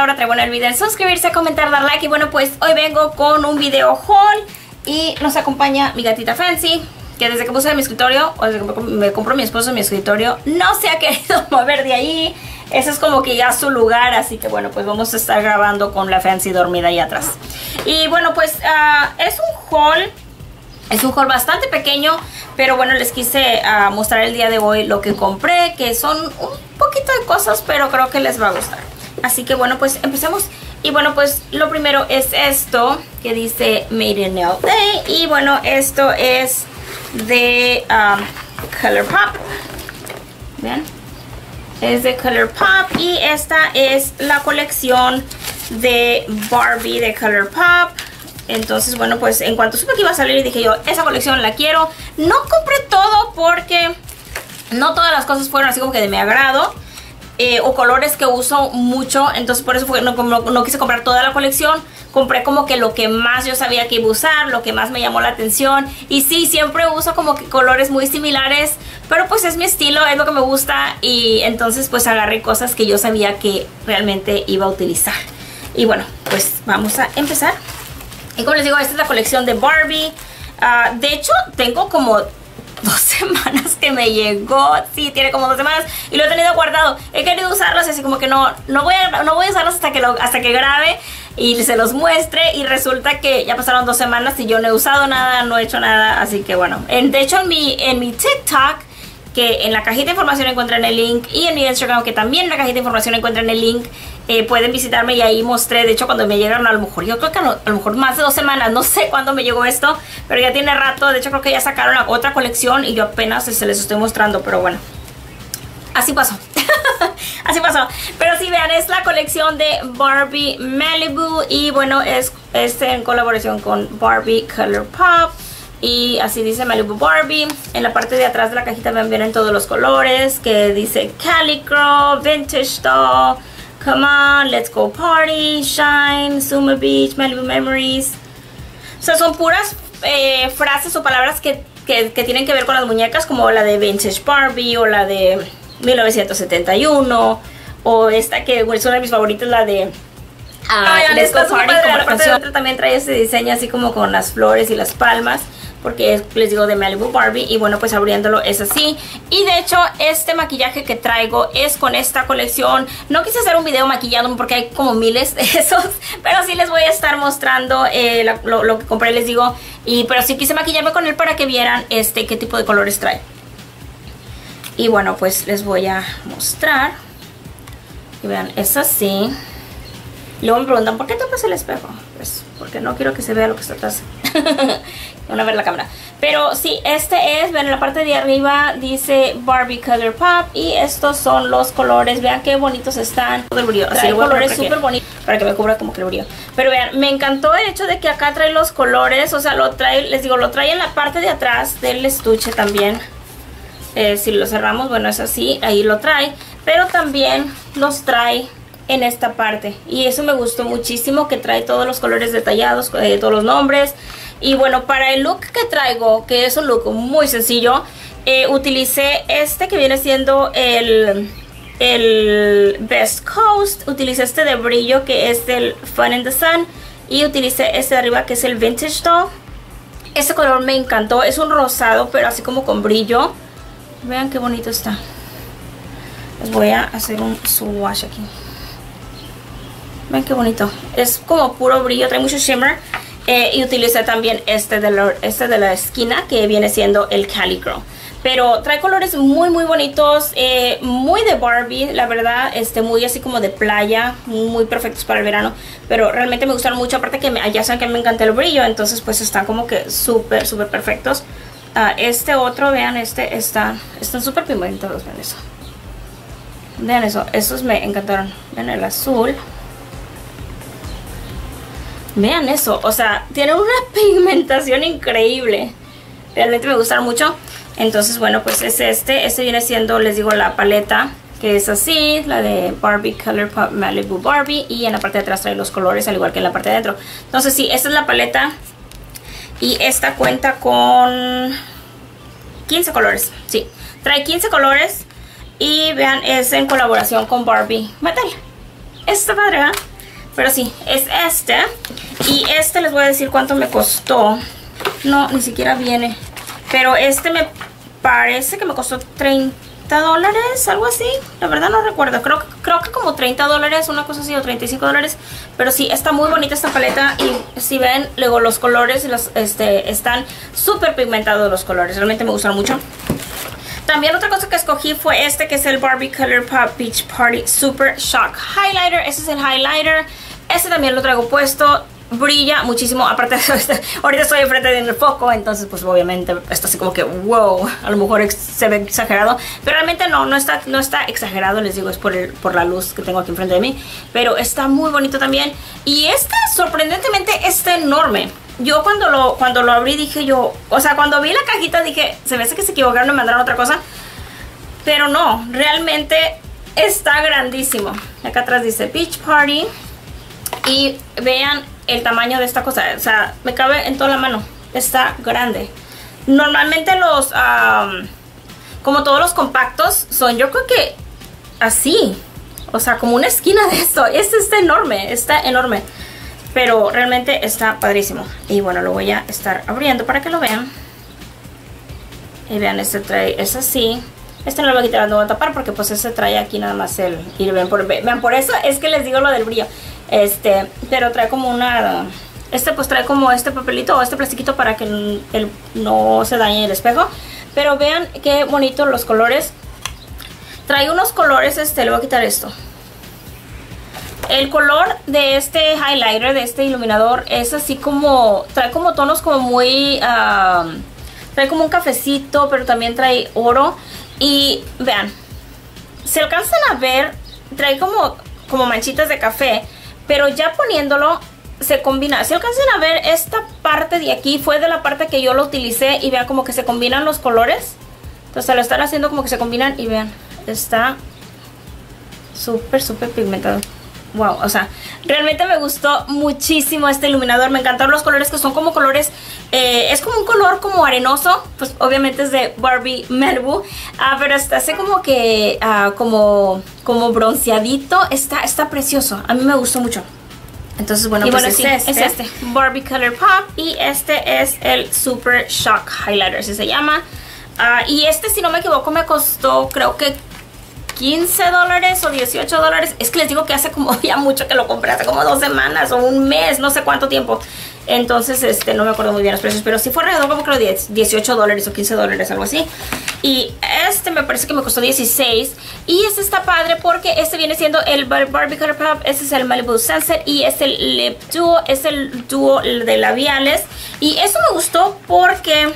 Laura trae, bueno, el video en suscribirse, comentar, dar like. Y bueno, pues hoy vengo con un video haul y nos acompaña mi gatita Fancy, que desde que puse mi escritorio, o desde que me compró mi esposo mi escritorio, no se ha querido mover de ahí. Ese es como que ya su lugar, así que bueno, pues vamos a estar grabando con la Fancy dormida ahí atrás. Y bueno, pues es un haul bastante pequeño, pero bueno, les quise mostrar el día de hoy lo que compré, que son un poquito de cosas, pero creo que les va a gustar. Así que bueno, pues empecemos. Y bueno, pues lo primero es esto, que dice Made in LA. Y bueno, esto es de ColourPop. ¿Ven? Es de ColourPop y esta es la colección de Barbie de ColourPop. Entonces, bueno, pues en cuanto supe que iba a salir, dije yo, esa colección la quiero. No compré todo porque no todas las cosas fueron así como que de mi agrado, o colores que uso mucho. Entonces por eso no quise comprar toda la colección. Compré como que lo que más yo sabía que iba a usar, lo que más me llamó la atención. Y sí, siempre uso como que colores muy similares, pero pues es mi estilo, es lo que me gusta. Y entonces pues agarré cosas que yo sabía que realmente iba a utilizar. Y bueno, pues vamos a empezar. Y como les digo, esta es la colección de Barbie. De hecho, tengo como 2 semanas que me llegó. Sí, tiene como 2 semanas y lo he tenido guardado. He querido usarlos así como que no voy a usarlos hasta que grabe y se los muestre. Y resulta que ya pasaron 2 semanas y yo no he usado nada, no he hecho nada. Así que bueno, de hecho en mi TikTok, que en la cajita de información encuentran el link, y en mi Instagram, que también en la cajita de información encuentran el link, pueden visitarme, y ahí mostré, de hecho, cuando me llegaron, a lo mejor, yo creo que a lo mejor más de 2 semanas, no sé cuándo me llegó esto, pero ya tiene rato. De hecho creo que ya sacaron otra colección y yo apenas se les estoy mostrando, pero bueno, así pasó. Así pasó. Pero sí, vean, es la colección de Barbie Malibu, y bueno, es en colaboración con Barbie ColourPop. Y así dice Malibu Barbie. En la parte de atrás de la cajita vienen todos los colores, que dice Calico, Vintage Doll, Come On, Let's Go Party, Shine, Summer Beach, Malibu Memories. O sea, son puras frases o palabras que tienen que ver con las muñecas, como la de Vintage Barbie, o la de 1971, o esta que es una de mis favoritas, la de Let's Go Party. Como la parte de otra también trae ese diseño así como con las flores y las palmas, porque es, les digo, de Malibu Barbie. Y bueno, pues abriéndolo es así. Y de hecho este maquillaje que traigo es con esta colección. No quise hacer un video maquillado porque hay como miles de esos, pero sí les voy a estar mostrando lo que compré, les digo. Pero sí quise maquillarme con él para que vieran qué tipo de colores trae. Y bueno, pues les voy a mostrar. Y vean, es así. Luego me preguntan, ¿por qué tapas el espejo? Pues porque no quiero que se vea lo que está atrás. Van a ver la cámara. Pero sí, vean, en la parte de arriba dice Barbie ColourPop, y estos son los colores. Vean qué bonitos están. Todo el brillo. Así, hay colores súper bonitos para que me cubra como que el brillo. Pero vean, me encantó el hecho de que acá trae los colores. O sea, lo trae, les digo, lo trae en la parte de atrás del estuche también. Si lo cerramos, bueno, es así, ahí lo trae. Pero también los trae en esta parte, y eso me gustó muchísimo, que trae todos los colores detallados, todos los nombres. Y bueno, para el look que traigo, que es un look muy sencillo, utilicé que viene siendo el Best Coast. Utilicé de brillo, que es el Fun in the Sun, y utilicé de arriba, que es el Vintage Doll. Este color me encantó, es un rosado pero así como con brillo. Vean qué bonito está. Les voy a hacer un swatch aquí. Ven qué bonito. Es como puro brillo, trae mucho shimmer. Y utilicé también de la esquina, que viene siendo el Calico. Pero trae colores muy muy bonitos, muy de Barbie, la verdad. Muy así como de playa, muy perfectos para el verano. Pero realmente me gustaron mucho, aparte que ya saben que me encanta el brillo. Entonces pues están como que súper súper perfectos. Otro, vean, están súper pigmentados. Vean eso. Vean eso, estos me encantaron. Vean el azul. Vean eso, o sea, tiene una pigmentación increíble. Realmente me gustaron mucho. Entonces, bueno, pues es este viene siendo, les digo, la paleta, que es así, la de Barbie ColourPop Malibu Barbie. Y en la parte de atrás trae los colores, al igual que en la parte de adentro. Entonces sí, esta es la paleta. Y esta cuenta con 15 colores, sí, trae 15 colores. Y vean, es en colaboración con Barbie Mattel. Está padre, ¿eh? Pero sí, es este. Y este les voy a decir cuánto me costó. No, ni siquiera viene. Pero este me parece que me costó $30, algo así. La verdad no recuerdo. Creo que como $30, una cosa así, o $35. Pero sí, está muy bonita esta paleta. Y si ven, luego los colores están súper pigmentados los colores. Realmente me gustan mucho. También otra cosa que escogí fue este, que es el Barbie ColourPop Beach Party Super Shock Highlighter. Este es el highlighter. Este también lo traigo puesto. Brilla muchísimo. Aparte de esto, ahorita estoy enfrente del foco, entonces pues obviamente está así como que wow, a lo mejor se ve exagerado, pero realmente no está exagerado, les digo, es por la luz que tengo aquí enfrente de mí. Pero está muy bonito también. Y este sorprendentemente está enorme. Yo cuando lo abrí dije yo, o sea, cuando vi la cajita dije, se me hace que se equivocaron y me mandaron otra cosa. Pero no, realmente está grandísimo. Acá atrás dice Beach Party. Y vean el tamaño de esta cosa, o sea, me cabe en toda la mano. Está grande. Normalmente como todos los compactos son, yo creo que así, o sea, como una esquina de esto. Este está enorme, pero realmente está padrísimo. Y bueno, lo voy a estar abriendo para que lo vean. Y vean, este trae, es así. Este no lo voy a quitar, no voy a tapar porque pues este trae aquí nada más el... Y vean, por eso es que les digo lo del brillo. Pero trae como una... pues trae como este papelito o este plastiquito para que no se dañe el espejo. Pero vean qué bonito los colores. Trae unos colores, le voy a quitar esto. El color de este highlighter, de este iluminador, es así como... Trae como tonos como muy... trae como un cafecito, pero también trae oro. Y vean, se alcanzan a ver, trae como manchitas de café, pero ya poniéndolo se combina. Se alcanzan a ver, esta parte de aquí fue de la parte que yo lo utilicé y vean como que se combinan los colores. Entonces lo están haciendo como que se combinan y vean, está súper pigmentado. Wow, o sea, realmente me gustó muchísimo este iluminador. Me encantaron los colores, que son como colores, es como un color como arenoso. Pues obviamente es de Barbie Malibu, pero hasta hace como que como bronceadito. Está precioso, a mí me gustó mucho. Entonces bueno, pues bueno, sí, es este Barbie ColourPop. Y este es el Super Shock Highlighter, así se llama. Y si no me equivoco, me costó creo que $15 o $18. Es que les digo que hace como ya mucho que lo compré, hace como 2 semanas o un mes, no sé cuánto tiempo. Entonces no me acuerdo muy bien los precios, pero sí fue alrededor como que $18 o $15, algo así. Y me parece que me costó 16. Y está padre porque viene siendo el Barbie ColourPop. Este es el Malibu Sunset y es el Lip Duo, es el dúo de labiales. Y eso me gustó porque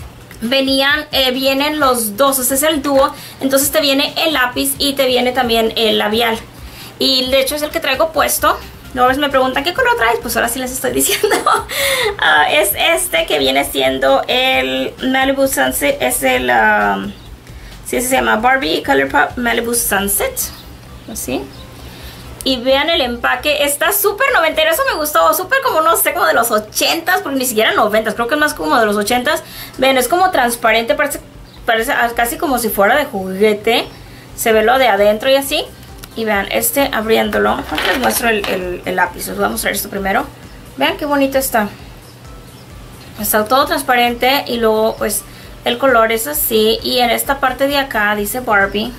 vienen los dos, este es el dúo. Entonces te viene el lápiz y te viene también el labial. Y de hecho es el que traigo puesto. Luego me preguntan ¿qué color traes? Pues ahora sí les estoy diciendo. Es este que viene siendo el Malibu Sunset. Es el sí, se llama Barbie ColourPop Malibu Sunset, así. Y vean el empaque, está súper noventero, eso me gustó, súper como no sé, como de los 80s, porque ni siquiera 90s, creo que es más como de los 80s. Ven, es como transparente, parece casi como si fuera de juguete. Se ve lo de adentro y así. Y vean, abriéndolo, les muestro el lápiz, os voy a mostrar esto primero. Vean qué bonito está. Está todo transparente y luego pues el color es así. Y en esta parte de acá dice Barbie.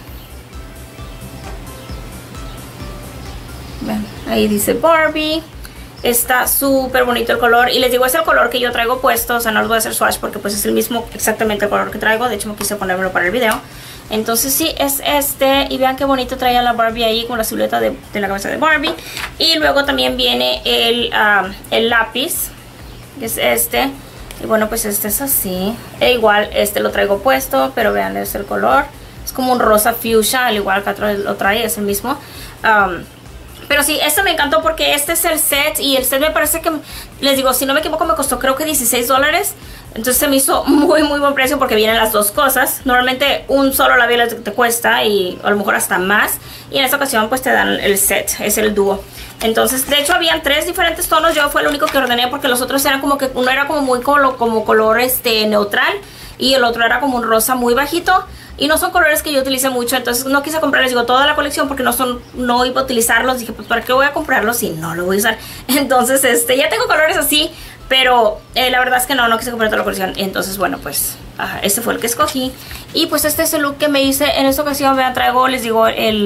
Vean, ahí dice Barbie. Está súper bonito el color. Y les digo, es el color que yo traigo puesto. O sea, no les voy a hacer swatch porque pues es el mismo, exactamente el color que traigo. De hecho me quise ponérmelo para el video. Entonces sí, es y vean qué bonito trae a la Barbie ahí con la silueta de la cabeza de Barbie. Y luego también viene el lápiz, que es y bueno, pues es así. E igual lo traigo puesto, pero vean, es el color. Es como un rosa fuchsia, al igual que otro lo trae, es el mismo. Pero sí, me encantó porque es el set. Y el set me parece que, les digo, si no me equivoco, me costó creo que $16. Entonces se me hizo muy buen precio porque vienen las dos cosas. Normalmente un solo labial te cuesta y a lo mejor hasta más. Y en esta ocasión pues te dan el set, es el dúo. Entonces de hecho habían 3 diferentes tonos. Yo fue el único que ordené porque los otros eran como que, uno era como muy como color neutral. Y el otro era como un rosa muy bajito. y no son colores que yo utilice mucho, entonces no quise comprarles, digo, toda la colección porque no iba a utilizarlos. Dije, pues ¿para qué voy a comprarlos si no lo voy a usar? Entonces ya tengo colores así, pero la verdad es que no quise comprar toda la colección. Entonces bueno, pues este fue el que escogí. Y pues este es el look que me hice en esta ocasión. Vean, traigo, les digo,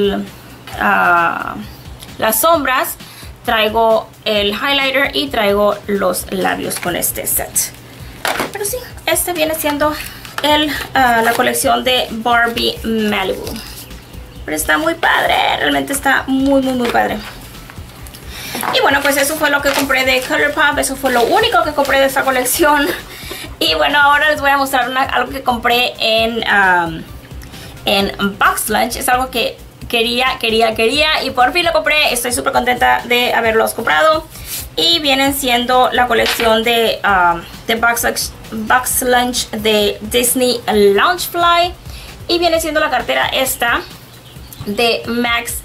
las sombras, traigo el highlighter y traigo los labios con este set. Pero sí, este viene siendo la colección de Barbie Malibu. Pero está muy padre, realmente está muy padre. Y bueno, pues eso fue lo que compré de ColourPop. Eso fue lo único que compré de esta colección. Y bueno, ahora les voy a mostrar algo que compré en Box Lunch. Es algo que quería y por fin lo compré. Estoy súper contenta de haberlos comprado. Y vienen siendo la colección de Box Lunch de Disney Loungefly. Y viene siendo la cartera esta de Max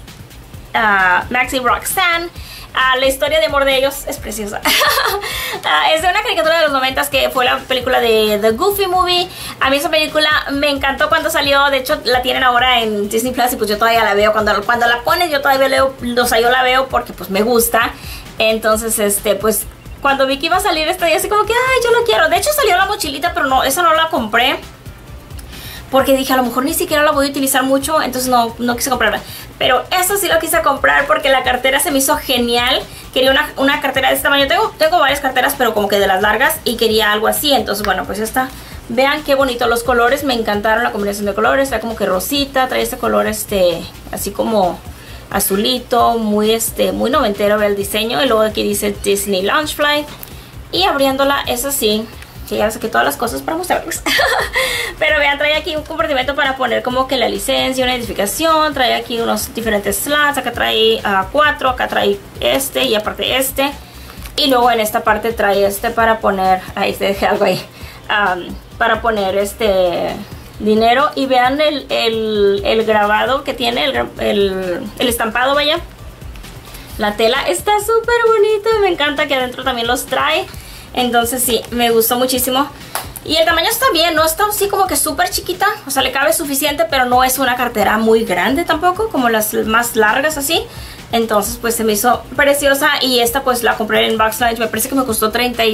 y Roxanne. La historia de amor de ellos es preciosa. Es de una caricatura de los 90s que fue la película de The Goofy Movie. A mí esa película me encantó cuando salió. De hecho la tienen ahora en Disney Plus y pues yo todavía la veo. Cuando la ponen yo todavía yo la veo porque pues me gusta. Entonces pues cuando vi que iba a salir esta día así como que ay, yo lo quiero. De hecho salió la mochilita, pero no, esa no la compré porque dije, a lo mejor ni siquiera la voy a utilizar mucho, entonces no quise comprarla. Pero eso sí lo quise comprar porque la cartera se me hizo genial. Quería una cartera de este tamaño. Tengo varias carteras, pero como que de las largas, y quería algo así. Entonces, bueno, pues esta. Vean qué bonito los colores. Me encantaron la combinación de colores. Trae como que rosita, trae este color así como azulito, muy noventero, ve el diseño. Y luego aquí dice Disney Loungefly. Y abriéndola es así. Que ya saqué todas las cosas para mostrarles. Pero vean, trae aquí un compartimento para poner como que la licencia, una identificación. Trae aquí unos diferentes slots. Acá trae 4, acá trae y aparte este. Y luego en esta parte trae para poner, ahí se dejé algo ahí, para poner dinero. Y vean el grabado que tiene, el estampado, vaya. La tela está súper bonita, me encanta que adentro también los trae. Entonces sí, me gustó muchísimo. Y el tamaño está bien, no está así como que súper chiquita. O sea, le cabe suficiente, pero no es una cartera muy grande tampoco, como las más largas así. Entonces pues se me hizo preciosa. Y esta pues la compré en Box Lunch. Me parece que me costó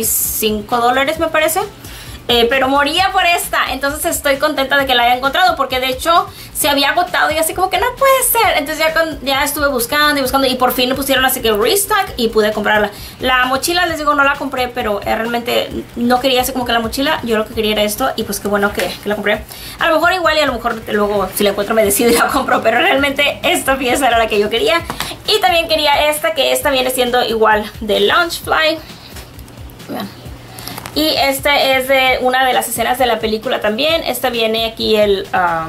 $35, me parece. Pero moría por esta. Entonces estoy contenta de que la haya encontrado, porque de hecho se había agotado y así como que no puede ser. Entonces ya estuve buscando y por fin le pusieron así que restock y pude comprarla. La mochila, les digo, no la compré, pero realmente no quería así como que la mochila. Yo lo que quería era esto y pues qué bueno que la compré. A lo mejor igual y a lo mejor luego si la encuentro me decido y la compro, pero realmente esta pieza era la que yo quería. Y también quería que esta viene siendo igual de Loungefly. Vean. Y esta es de una de las escenas de la película también. Esta viene aquí el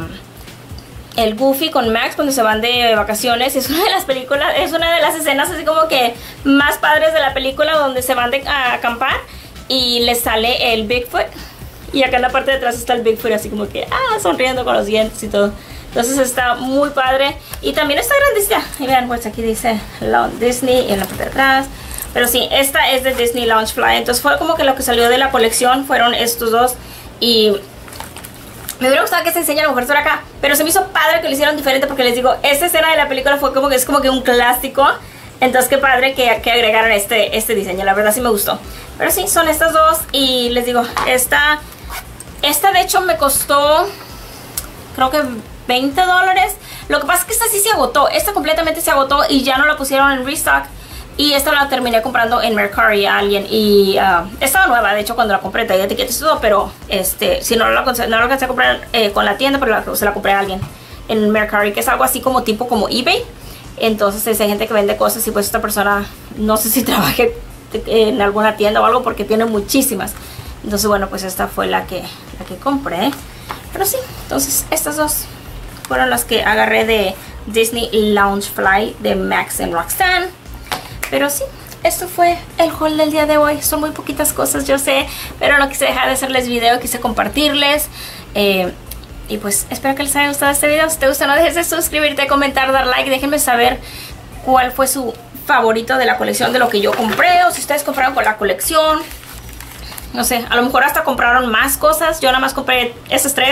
Goofy con Max cuando se van de vacaciones. Es una de las películas, es una de las escenas así como que más padres de la película, donde se van a acampar y les sale el Bigfoot. Y acá en la parte de atrás está el Bigfoot así como que sonriendo con los dientes y todo. Entonces está muy padre. Y también está grandecita. Y vean, pues aquí dice Disney en la parte de atrás. Pero sí, esta es de Disney Loungefly. Entonces fue como que lo que salió de la colección fueron estos dos. Y me hubiera gustado que se enseñara a lo mejor por acá, pero se me hizo padre que lo hicieron diferente, porque les digo, esta escena de la película fue como que es como que un clásico. Entonces qué padre que agregaron este diseño. La verdad sí me gustó. Pero sí, son estas dos. Y les digo, esta de hecho me costó, creo que $20. Lo que pasa es que esta sí se agotó. Esta completamente se agotó y ya no la pusieron en restock. Y esta la terminé comprando en Mercari a alguien. Y estaba nueva, de hecho, cuando la compré, traía etiquetas y todo. Pero si no lo alcancé a comprar con la tienda, pero se la compré a alguien en Mercari, que es algo así como tipo como eBay. Entonces hay gente que vende cosas y pues esta persona no sé si trabaje en alguna tienda o algo, porque tiene muchísimas. Entonces bueno, pues esta fue la que compré. Pero sí, entonces estas dos fueron las que agarré de Disney Loungefly de Max and Roxanne. Pero sí, esto fue el haul del día de hoy. Son muy poquitas cosas, yo sé, pero no quise dejar de hacerles video, quise compartirles. Y pues espero que les haya gustado este video. Si te gusta, no dejes de suscribirte, comentar, dar like. Déjenme saber cuál fue su favorito de la colección de lo que yo compré, o si ustedes compraron con la colección. No sé, a lo mejor hasta compraron más cosas. Yo nada más compré esas tres.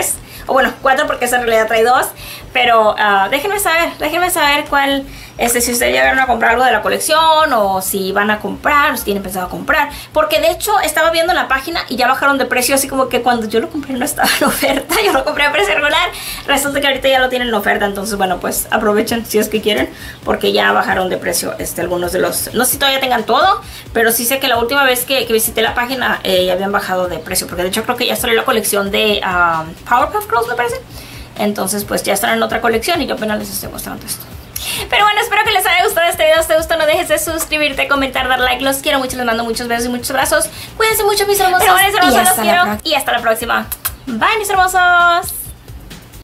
O bueno, 4 porque esa en realidad trae 2. Pero déjenme saber cuál, si ustedes llegaron a comprar algo de la colección, o si van a comprar, o si tienen pensado comprar. Porque de hecho estaba viendo en la página y ya bajaron de precio, así como que cuando yo lo compré no estaba en oferta. Yo lo compré a precio regular, resulta que ahorita ya lo tienen en oferta. Entonces bueno, pues aprovechen si es que quieren, porque ya bajaron de precio algunos de los, no sé si todavía tengan todo, pero sí sé que la última vez que visité la página ya habían bajado de precio, porque de hecho creo que ya salió la colección de Powerpuff Girls, me parece. Entonces pues ya están en otra colección y yo apenas les estoy mostrando esto. Pero bueno, espero que les haya gustado este video. Si te gustó, no dejes de suscribirte, comentar, dar like. Los quiero mucho, les mando muchos besos y muchos abrazos. Cuídense mucho, mis hermosos. Pero bueno, mis hermosos, los quiero. Y hasta la próxima. Bye, mis hermosos.